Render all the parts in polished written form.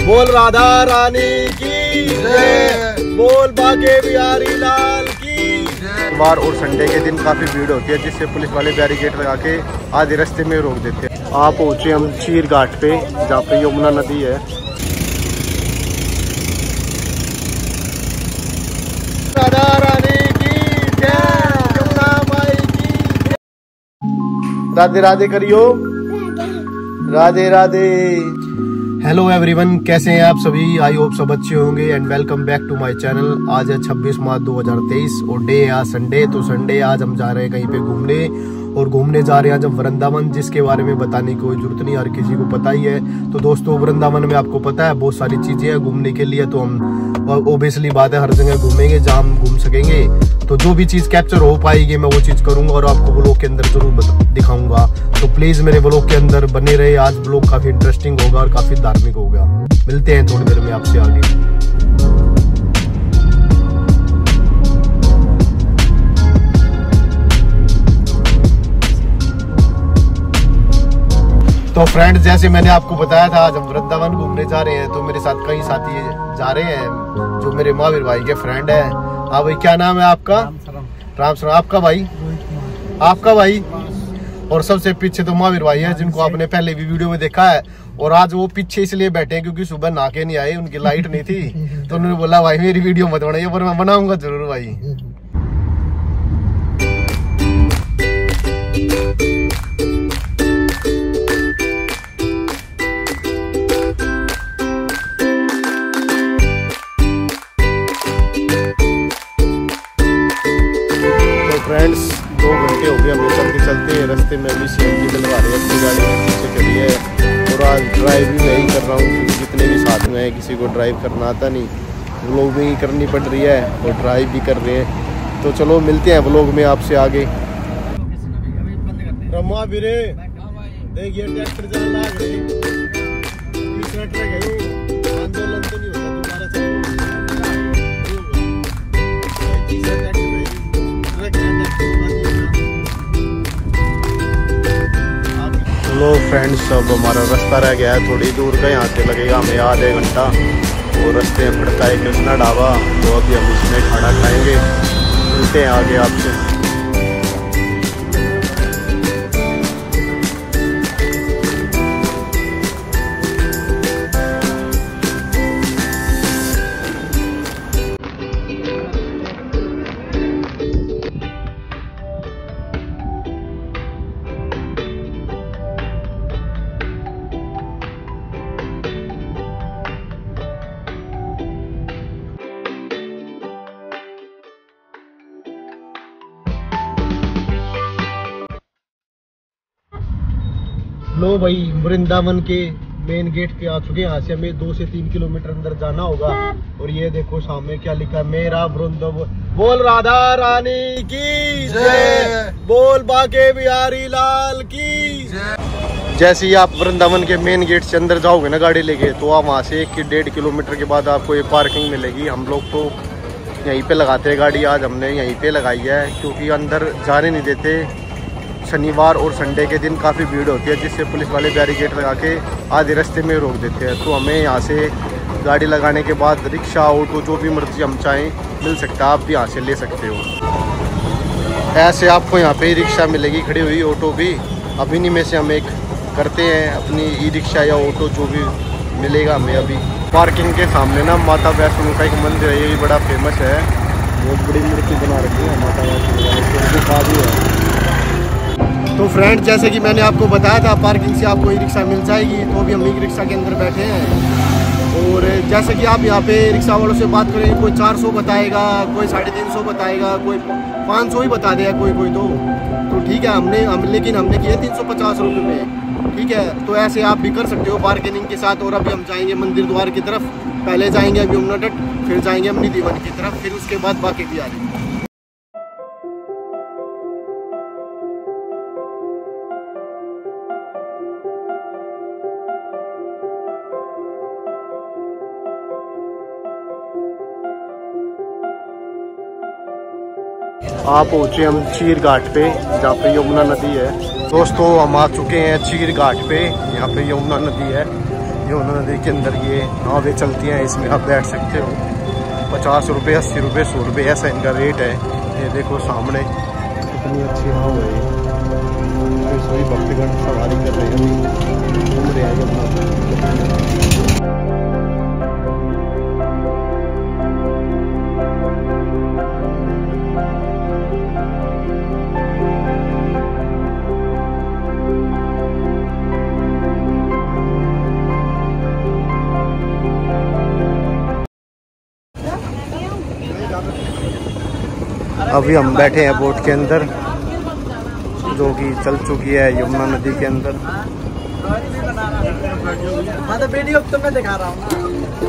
बोल राधा रानी की जय, बोल बाके बिहारी लाल की जय। इतवार और संडे के दिन काफी भीड़ होती है, जिससे पुलिस वाले बैरिकेड लगा के आधे रास्ते में रोक देते हैं। आप पहुंचे हम चीर घाट पे, जहाँ पे यमुना नदी है। राधा रानी की जय, यमुना माई की जय। राधे राधे करियो, राधे राधे। हेलो एवरीवन, कैसे हैं आप सभी? आई होप सब अच्छे होंगे and welcome back to my channel. आज है 26 मार्च 2023 और डे है आज संडे। तो संडे आज हम जा रहे हैं कहीं पे घूमने, और घूमने जा रहे हैं जब वृंदावन, जिसके बारे में बताने की कोई जरूरत नहीं, हर किसी को पता ही है। तो दोस्तों, वृंदावन में आपको पता है बहुत सारी चीजें हैं घूमने के लिए, तो हम ओबियसली बात है हर जगह घूमेंगे जहाँ हम घूम सकेंगे। तो जो भी चीज कैप्चर हो पाएगी मैं वो चीज करूंगा और आपको व्लॉग के अंदर जरूर दिखाऊंगा। तो प्लीज मेरे व्लॉग के अंदर बने रहे। आज व्लॉग काफी इंटरेस्टिंग होगा और काफी धार्मिक होगा। मिलते हैं थोड़ी देर में आपसे आगे। तो फ्रेंड्स, जैसे मैंने आपको बताया था आज हम वृंदावन घूमने जा रहे हैं। तो मेरे साथ कई साथी जा रहे हैं जो मेरे महावीर भाई के फ्रेंड है। हाँ भाई, क्या नाम है आपका? राम सर। आपका भाई? आपका भाई? और सबसे पीछे तो महावीर भाई है, जिनको आपने पहले भी वीडियो में देखा है। और आज वो पीछे इसलिए बैठे हैं क्योंकि सुबह नहा के नहीं आए, उनकी लाइट नहीं थी। तो उन्होंने बोला भाई मेरी वीडियो मत बनाइए, पर मैं बनाऊंगा जरूर भाई। फ्रेंड्स, 2 घंटे हो गए हमें चलते चलते। रास्ते में अभी CNG डलवा रहे हैं अपनी गाड़ी में, पीछे खड़ी है। और आज ड्राइव भी मैं ही कर रहा हूँ क्योंकि जितने भी साथ में है किसी को ड्राइव करना आता नहीं। व्लॉग में ही करनी पड़ रही है और ड्राइव भी कर रहे हैं। तो चलो मिलते हैं व्लॉग में आपसे आगे। रमा बिरे देखिए ट्रैक्टर जान लाग रहे, तीसरा ट्रक है वो, आंदोलन तो नहीं होता तुम्हारा चलो। लो फ्रेंड्स, अब हमारा रास्ता रह गया है थोड़ी दूर का, यहाँ से लगेगा हमें आधे घंटा। और रास्ते में पड़ता है कृष्णा ढाबा, तो अभी हम इसमें खाना खाएंगे। मिलते हैं आगे आपसे। लो भाई, वृंदावन के मेन गेट पे आ चुके हैं। यहाँ से हमें 2 से 3 किलोमीटर अंदर जाना होगा। और ये देखो सामने क्या लिखा है, मेरा वृंदावन। बोल राधा रानी की जय, बोल बाके बिहारी लाल की जय। जैसे ही आप वृंदावन के मेन गेट से अंदर जाओगे ना गाड़ी लेके, तो आप वहाँ से 1-1.5 किलोमीटर के बाद आपको ये पार्किंग मिलेगी। हम लोग तो यहीं पे लगाते हैं गाड़ी, आज हमने यहीं पे लगाई है क्योंकि अंदर जाने नहीं देते। शनिवार और संडे के दिन काफ़ी भीड़ होती है, जिससे पुलिस वाले बैरिकेड लगा के आधे रास्ते में रोक देते हैं। तो हमें यहाँ से गाड़ी लगाने के बाद रिक्शा, ऑटो, जो भी मर्जी हम चाहें मिल सकता है। आप भी यहाँ से ले सकते हो। ऐसे आपको यहाँ पे रिक्शा मिलेगी खड़ी हुई, ऑटो भी। अब इन्हीं में से हम एक करते हैं अपनी ई-रिक्शा या ऑटो, जो भी मिलेगा हमें। अभी पार्किंग के सामने ना माता वैष्णो का एक मंदिर है, ये भी बड़ा फेमस है। बहुत बड़ी मूर्ति बना रखी है माता वैष्णो है। तो फ्रेंड, जैसे कि मैंने आपको बताया था पार्किंग से आपको ई रिक्शा मिल जाएगी। तो अभी हम ई रिक्शा के अंदर बैठे हैं। और जैसे कि आप यहाँ पे रिक्शा वालों से बात करेंगे, कोई 400 बताएगा, कोई 350 बताएगा, कोई 500 ही बता देगा, कोई तो ठीक है। लेकिन हमने किए 350 रुपये में, ठीक है। तो ऐसे आप भी कर सकते हो बार्गेनिंग के साथ। और अभी हम जाएंगे मंदिर द्वार की तरफ। पहले जाएंगे अभी यमुना तट, फिर जाएंगे अपनी दीवान की तरफ, फिर उसके बाद बाकी भी आएंगे। आप पहुँचे हम चीर घाट पे, जहाँ पे यमुना नदी है। दोस्तों, हम आ चुके हैं चीर घाट पे, यहाँ पे यमुना नदी है। यमुना नदी के अंदर ये नावें चलती हैं, इसमें आप बैठ सकते हो। 50 रुपये, 80 रुपये, 100 रुपये ऐसा इनका रेट है। ये देखो सामने कितनी अच्छी नाव है। तो सभी भक्तगण सवारी कर रहे हैं, घूम रहे हैं यमुना। अभी हम बैठे हैं बोट के अंदर, जो कि चल चुकी है यमुना नदी के अंदर। हाँ तो वीडियो तो मैं दिखा रहा हूँ।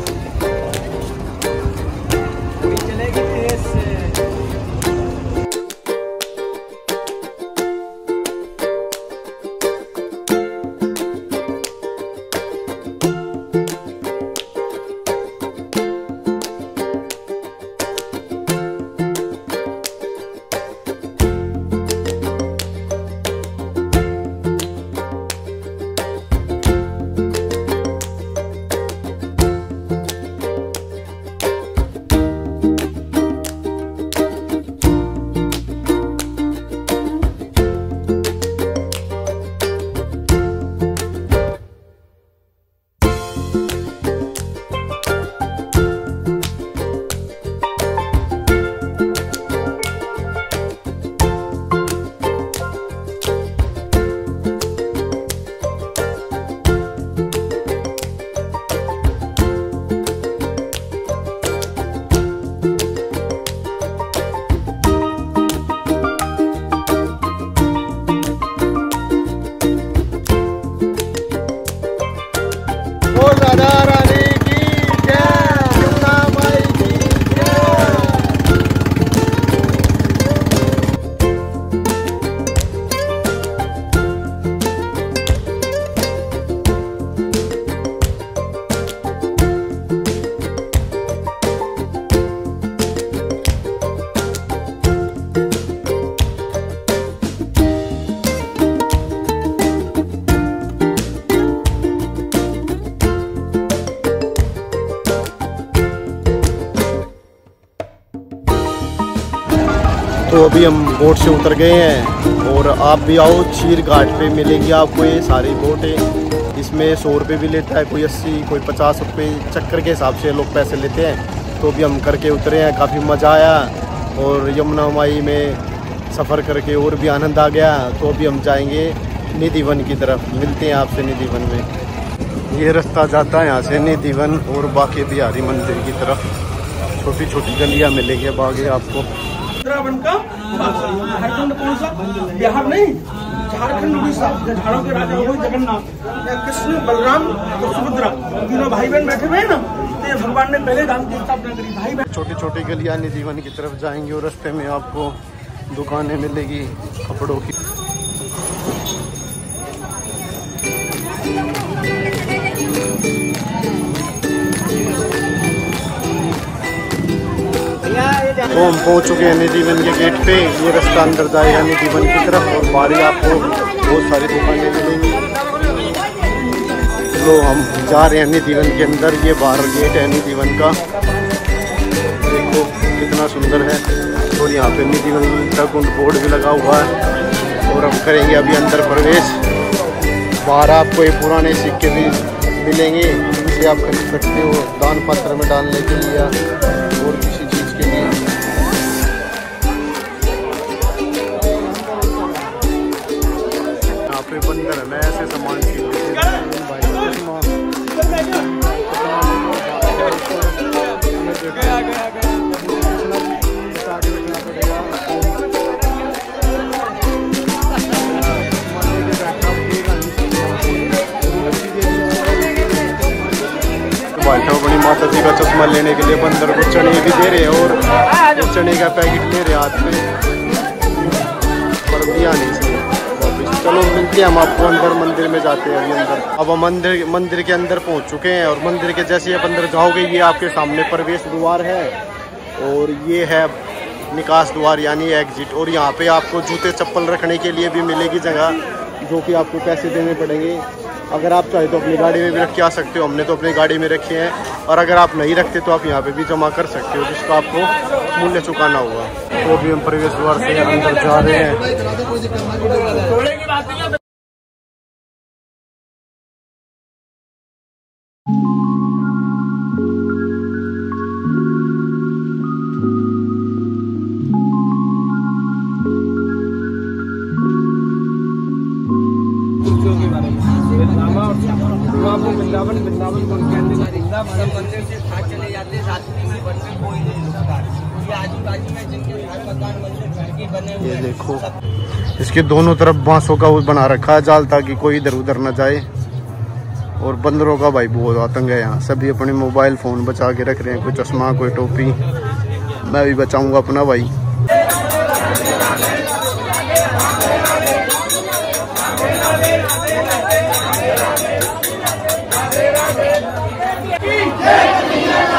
राधा रानी की जय, यमुना माई की जय। तो अभी हम बोट से उतर गए हैं और आप भी आओ, चीर घाट पे मिलेगी आपको ये सारी बोटें। इसमें 100 रुपये भी लेता है, कोई 80, कोई 50 रुपये चक्कर के हिसाब से लोग पैसे लेते हैं। तो अभी हम करके उतरे हैं, काफ़ी मज़ा आया और यमुना माई में सफ़र करके और भी आनंद आ गया। तो अभी हम जाएंगे निधिवन की तरफ, मिलते हैं आपसे निधिवन में। ये रास्ता जाता है यहाँ से निधिवन और बाकी बिहारी मंदिर की तरफ। छोटी छोटी गलियाँ मिलेगी अब आगे आपको। का झारखंड कौन सा? बिहार नहीं, झारखंड, उड़ीसा। झाड़ों के राजा हुए जगन्नाथ, कृष्ण, बलराम और सुभद्रा, तीनों भाई बहन बैठे हुए हैं ना। तो ये भगवान ने पहले राम की स्थापना करी। भाई बहन छोटी छोटी गलियां निधिवन की तरफ जाएंगे और रास्ते में आपको दुकानें मिलेगी कपड़ों की। तो हम पहुंच चुके हैं निधिवन के गेट पे। ये रास्ता अंदर जाएगा निधिवन की तरफ और बाहर आपको बहुत सारी दुकानें मिलेंगी। तो हम जा रहे हैं निधिवन के अंदर। ये बाहर गेट है निधिवन का, देखो कितना सुंदर है। और यहाँ पे निधिवन का बोर्ड भी लगा हुआ है। और हम करेंगे अभी अंदर प्रवेश। बाहर आपको ये पुराने सिक्के भी मिलेंगे, जिसे आप खरीद सकते हो दान पत्र में डालने के लिए और किसी चीज़ के लिए। यहाँ पे बंदर है, ऐसे सामान बड़ी माता जी का चश्मा लेने के लिए बंदर को चने भी दे रहे हैं और चने का पैकेट ले रहे हाथ में, पर दिया नहीं सही। चलो मिलते हैं हम आपको अंदर, मंदिर में जाते हैं अभी अंदर। अब हम मंदिर के अंदर पहुंच चुके हैं और मंदिर के जैसे आप अंदर जाओगे ये आपके सामने प्रवेश द्वार है और ये है निकास द्वार यानी एग्जिट। और यहाँ पे आपको जूते चप्पल रखने के लिए भी मिलेगी जगह, जो कि आपको पैसे देने पड़ेंगे। अगर आप चाहे तो अपनी गाड़ी में भी रख के आ सकते हो, हमने तो अपनी गाड़ी में रखे हैं। और अगर आप नहीं रखते तो आप यहाँ पे भी जमा कर सकते हो, जिसका आपको मूल्य चुकाना होगा। तो अभी हम प्रवेश द्वार से अंदर जा रहे हैं। मंदिर से भाग चले जाते, रास्ते में वन में कोई नहीं रुकता। ये आजू-बाजू में जिनके घर मकान मंदिर घर के बने हुए, ये देखो इसके दोनों तरफ बांसों का वो बना रखा है जाल, ताकि कोई इधर उधर न जाए। और बंदरों का भाई बहुत आतंक है यहाँ। सभी अपने मोबाइल फोन बचा के रख रहे हैं, कोई चश्मा कोई टोपी। मैं भी बचाऊंगा अपना भाई। जय